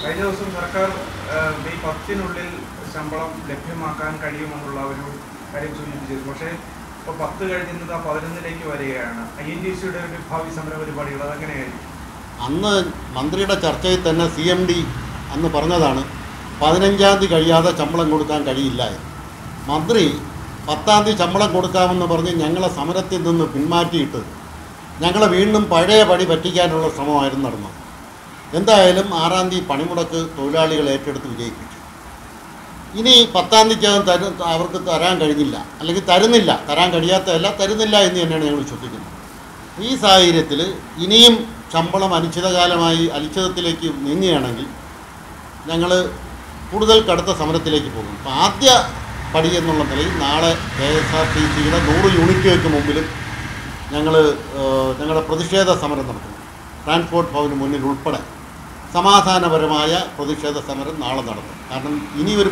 കഴിഞ്ഞ ദിവസം സർക്കാർ മെയ് 10-നുള്ളിൽ ശമ്പളം ലഭ്യമാക്കാൻ കഴിയുമെന്നുള്ള ഒരു കാര്യം സൂചിപ്പിച്ചിരുന്നു. പക്ഷേ ഇപ്പോൾ 10 കഴിഞ്ഞത് 11-ലേക്ക് വരികയാണ്. INTUC-യുടെ ഒരു ഭാവി സമര പരിപാടികൾ അതെങ്ങനെയായിരിക്കും? അന്ന് മന്ത്രിയുടെ ചർച്ചയിൽ തന്നെ CMD അന്ന് പറഞ്ഞതാണ് 15-ാം തീയതി കഴിയാതെ ശമ്പളം കൊടുക്കാൻ കഴിയില്ല. മന്ത്രി 10-ാം തീയതി ശമ്പളം കൊടുക്കാമെന്ന് പറഞ്ഞ് ഞങ്ങളെ സമരത്തിൽ നിന്ന് പിന്മാറ്റിയിട്ട് ഞങ്ങളെ വീണ്ടും പഴയ പടി പറ്റിക്കാനുള്ള ശ്രമമായിരുന്നു നടന്നത്. എന്തായാലും 6-ാം തീയതി പണിമുടക്ക് തൊഴിലാളികൾ ഏറ്റെടുത്ത് വിജയിപ്പിച്ചു. ഇനി 10-ാം തീയതിക്കകം അവർക്ക് തരാൻ കഴിഞ്ഞില്ല, അല്ലെങ്കിൽ തരാൻ കഴിയാത്തതല്ല, തരുന്നില്ല എന്ന് തന്നെയാണ് ഞങ്ങൾ വിശ്വസിക്കുന്നത്. ഈ സാഹചര്യത്തിൽ ഇനിയും ശമ്പളം അനിശ്ചിതത്തിലേക്ക് നീങ്ങുകയാണെങ്കിൽ ഞങ്ങൾ കൂടുതൽ കടുത്ത സമരത്തിലേക്ക് പോകും. അപ്പോൾ ആദ്യ പടി എന്നുള്ള നിലയിൽ നാളെ KSRTCയുടെ 100 യൂണിറ്റുകൾക്ക് മുമ്പിലും ഞങ്ങളുടെ പ്രതിഷേധ സമരം നടത്തും. ട്രാൻസ്പോർട്ട് ഭവന് മുന്നിൽ ഉൾപ്പെടെ സമാധാനപരമായ പ്രതിഷേധ സമരം നാളെ നടത്തും. കാരണം ഇനി ഒരു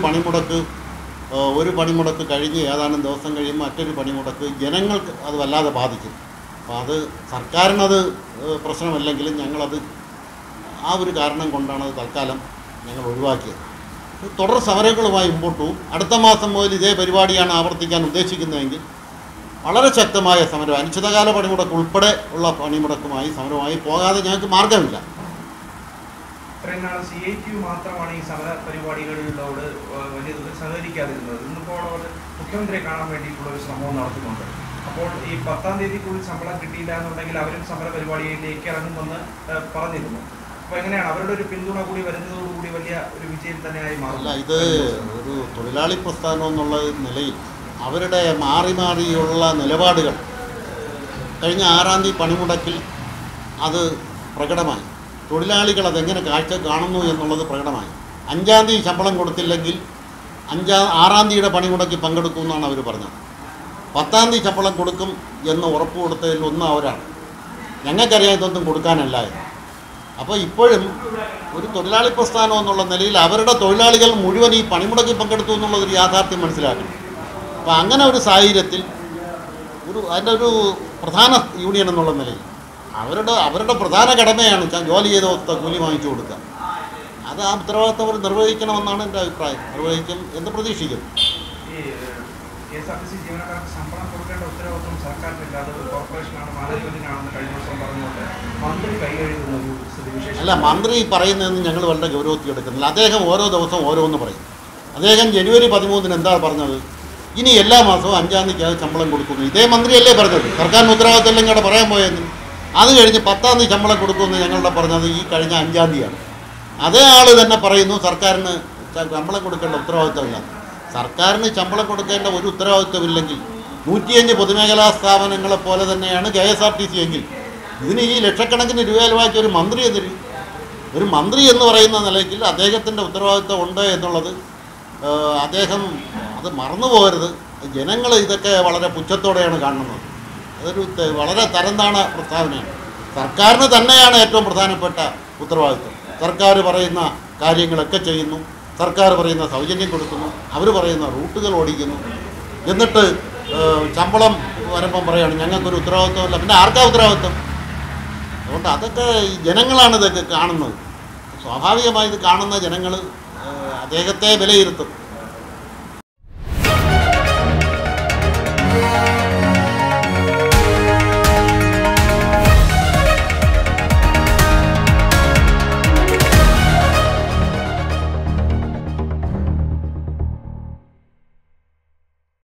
പണിമുടക്ക് കഴിഞ്ഞ് ഏതാനും ദിവസം കഴിയുമ്പോൾ മറ്റൊരു പണിമുടക്ക് ജനങ്ങൾക്ക് അത് വല്ലാതെ ബാധിക്കും. അപ്പോൾ അത് സർക്കാരിനത് പ്രശ്നമല്ലെങ്കിലും ഞങ്ങളത് ആ ഒരു കാരണം കൊണ്ടാണ് അത് തൽക്കാലം ഞങ്ങൾ ഒഴിവാക്കിയത്. തുടർ സമരങ്ങളുമായി മുമ്പോട്ട് പോകും. അടുത്ത മാസം മുതൽ ഇതേ പരിപാടിയാണ് ആവർത്തിക്കാൻ ഉദ്ദേശിക്കുന്നതെങ്കിൽ വളരെ ശക്തമായ സമരം, അനിശ്ചിതകാല പണിമുടക്ക് ഉൾപ്പെടെ ഉള്ള സമരമായി പോകാതെ ഞങ്ങൾക്ക് മാർഗമില്ല. ഇത്രയും നാൾ CITU മാത്രമാണ് ഈ സമര പരിപാടികളിലോട് വലിയ തോതിൽ സഹകരിക്കാതിരുന്നത്. ഇന്നിപ്പോൾ അവർ മുഖ്യമന്ത്രിയെ കാണാൻ വേണ്ടിയിട്ടുള്ള ഒരു ശ്രമവും നടത്തുന്നുണ്ട്. അപ്പോൾ ഈ 10-ാം തീയതിക്കുള്ളിൽ ശമ്പളം കിട്ടിയില്ല എന്നുണ്ടെങ്കിൽ അവരും സമര പരിപാടിയിലേക്ക് ഇറങ്ങുമെന്ന് പറഞ്ഞിരുന്നു. അപ്പോൾ എങ്ങനെയാണ് അവരുടെ ഒരു പിന്തുണ കൂടി വരുന്നതോടുകൂടി വലിയ ഒരു വിജയം തന്നെയായി മാറില്ല? ഇത് ഒരു തൊഴിലാളി പ്രസ്ഥാനം എന്നുള്ള നിലയിൽ അവരുടെ മാറിയുള്ള നിലപാടുകൾ കഴിഞ്ഞ 6-ാം തീയതി പണിമുടക്കിൽ അത് പ്രകടമായി. തൊഴിലാളികൾ അതെങ്ങനെ കാഴ്ച കാണുന്നു എന്നുള്ളത് പ്രകടമായി. 5-ാം തീയതി ശമ്പളം കൊടുത്തില്ലെങ്കിൽ 6-ാം തീയതിയുടെ പണിമുടക്കിൽ പങ്കെടുക്കുമെന്നാണ് അവർ പറഞ്ഞത്. 10-ാം തീയതി ശമ്പളം കൊടുക്കും എന്ന് ഉറപ്പ് കൊടുത്തതിൽ ഒന്ന് അവരാണ്. ഞങ്ങൾക്കറിയാം ഇതൊന്നും കൊടുക്കാനല്ലായിരുന്നു. അപ്പോൾ ഇപ്പോഴും ഒരു തൊഴിലാളി പ്രസ്ഥാനം എന്നുള്ള നിലയിൽ അവരുടെ തൊഴിലാളികൾ മുഴുവൻ ഈ പണിമുടക്കിൽ പങ്കെടുത്തു എന്നുള്ളതൊരു യാഥാർത്ഥ്യം മനസ്സിലാക്കണം. അപ്പോൾ അങ്ങനെ ഒരു സാഹചര്യത്തിൽ അതിൻ്റെ ഒരു പ്രധാന യൂണിയൻ എന്നുള്ള നിലയിൽ അവരുടെ പ്രധാന കടമയാണ് ജോലി ചെയ്ത ദിവസത്തെ കൂലി വാങ്ങിച്ചു കൊടുക്കുക. അത് ആ ഉത്തരവാദിത്തം അവർ നിർവഹിക്കണമെന്നാണ് എൻ്റെ അഭിപ്രായം. നിർവഹിക്കും എന്ന് പ്രതീക്ഷിക്കുന്നു. KSRTC ജീവനക്കാർക്ക് ശമ്പളം കൊടുക്കേണ്ട ഉത്തരവാദിത്വം സർക്കാരിനില്ല, അത് കോർപ്പറേഷനാണ്, മാനേജ്മെന്റിനാണെന്ന് കഴിഞ്ഞ ദിവസം പറഞ്ഞുകൊണ്ട് മന്ത്രി കൈകഴുകുന്ന ഒരു സ്ഥിതിവിശേഷം. അല്ല, മന്ത്രി പറയുന്നതെന്ന് ഞങ്ങൾ വളരെ ഗൗരവത്തിൽ എടുക്കുന്നില്ല. അദ്ദേഹം ഓരോ ദിവസം ഓരോന്ന് പറയും. അദ്ദേഹം ജനുവരി 13-ന് എന്താ പറഞ്ഞത്? ഇനി എല്ലാ മാസവും 5-ാം തീയതിക്ക് ശമ്പളം കൊടുക്കുന്നു. ഇതേ മന്ത്രിയല്ലേ പറഞ്ഞത്? സർക്കാരിന് ഉത്തരവാദിത്തം ഇങ്ങോട്ട് പറയാൻ പോയെന്ന്. അത് കഴിഞ്ഞ് 10-ാം തീയതി ശമ്പളം കൊടുക്കുമെന്ന് ഞങ്ങളുടെ പറഞ്ഞത് ഈ കഴിഞ്ഞ 5-ാം തീയതിയാണ്. അതേ ആൾ തന്നെ പറയുന്നു സർക്കാരിന് ശമ്പളം കൊടുക്കേണ്ട ഉത്തരവാദിത്തമില്ല. സർക്കാരിന് ശമ്പളം കൊടുക്കേണ്ട ഒരു ഉത്തരവാദിത്വമില്ലെങ്കിൽ 105 പൊതുമേഖലാ സ്ഥാപനങ്ങളെ പോലെ തന്നെയാണ് KSRTC എങ്കിൽ ഇതിന് ഈ ലക്ഷക്കണക്കിന് രൂപ ചെലവാക്കിയ ഒരു മന്ത്രി ഒരു മന്ത്രി എന്ന് പറയുന്ന നിലയ്ക്ക് അദ്ദേഹത്തിൻ്റെ ഉത്തരവാദിത്വം ഉണ്ട് എന്നുള്ളത് അദ്ദേഹം അത് മറന്നു പോകരുത്. ജനങ്ങൾ ഇതൊക്കെ വളരെ പുച്ഛത്തോടെയാണ് കാണുന്നത്. അതൊരു വളരെ തരംതാണ പ്രസ്താവനയാണ്. സർക്കാരിന് തന്നെയാണ് ഏറ്റവും പ്രധാനപ്പെട്ട ഉത്തരവാദിത്വം. സർക്കാർ പറയുന്ന കാര്യങ്ങളൊക്കെ ചെയ്യുന്നു, സർക്കാർ പറയുന്ന സൗജന്യം കൊടുക്കുന്നു, അവർ പറയുന്ന റൂട്ടുകൾ ഓടിക്കുന്നു. എന്നിട്ട് ശമ്പളം വരുമ്പം പറയുകയാണ് ഞങ്ങൾക്കൊരു ഉത്തരവാദിത്വമില്ല. പിന്നെ ആർക്കാ ഉത്തരവാദിത്വം? അതുകൊണ്ട് അതൊക്കെ ഈ ജനങ്ങളാണ് ഇതൊക്കെ കാണുന്നത്. സ്വാഭാവികമായി ഇത് കാണുന്ന ജനങ്ങൾ അദ്ദേഹത്തെ വിലയിരുത്തും.